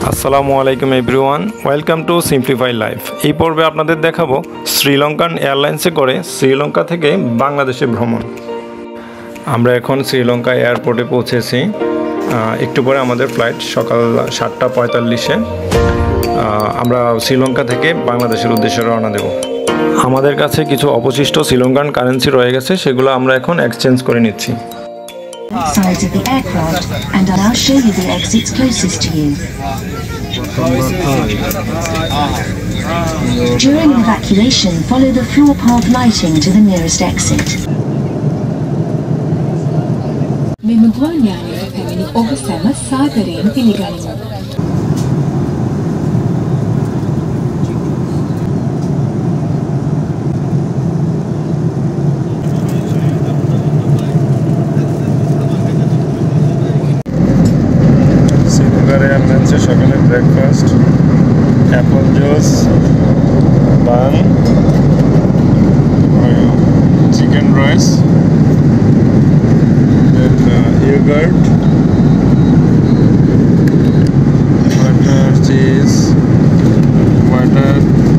আসসালামু আলাইকুম everyone, welcome to simplify life. এই পর্বে আপনাদের দেখাবো শ্রীলঙ্কান এয়ারলাইন্সে করে শ্রীলঙ্কা থেকে বাংলাদেশে ভ্রমণ। আমরা এখন শ্রীলঙ্কা এয়ারপোর্টে পৌঁছেছি। একটু পরে আমাদের ফ্লাইট সকাল 7:45-এ। আমরা শ্রীলঙ্কা থেকে বাংলাদেশের উদ্দেশ্যে রওনা দেব। আমাদের কাছে কিছু অবশিষ্ট শ্রীলঙ্কান কারেন্সি রয়ে গেছে, সেগুলো আমরা এখন এক্সচেঞ্জ করে নিচ্ছি। Sides of the aircraft, and I'll now show you the exits closest to you. During evacuation, follow the floor path lighting to the nearest exit. මෙමගුවන්යානයට පැමිණි ඔබ සැම සාදරයෙන් පිළිගනිමු. এয়ারলাইন্সে সকালে breakfast, apple juice, bun, chicken rice, yoghurt, butter, cheese, butter.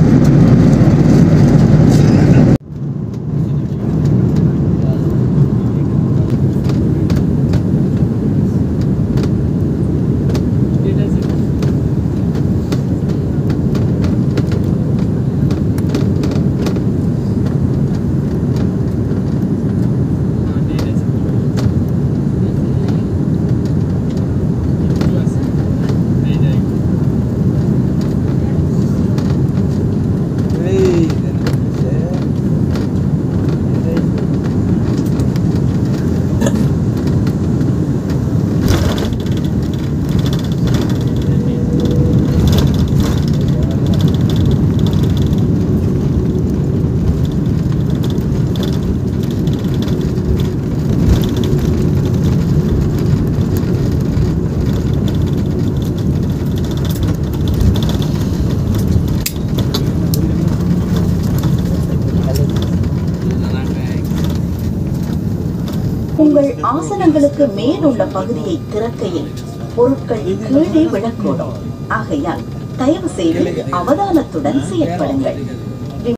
உங்கள் ஆசனங்களுக்கு மேல் உள்ள பகுதியை திறக்கையில் பொருட்கள் கீழே விழக்கூடும். ஆகையால் தயவு செய்து அவதானத்துடன் செயற்படுங்கள்.